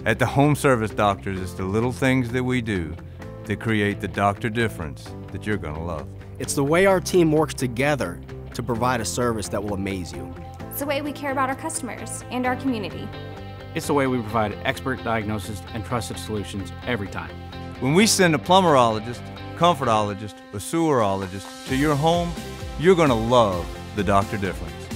At the Home Service Doctors, it's the little things that we do that create the doctor difference that you're gonna love. It's the way our team works together to provide a service that will amaze you. It's the way we care about our customers and our community. It's the way we provide expert diagnosis and trusted solutions every time. When we send a plumberologist, comfortologist, or sewerologist to your home, you're gonna love the doctor difference.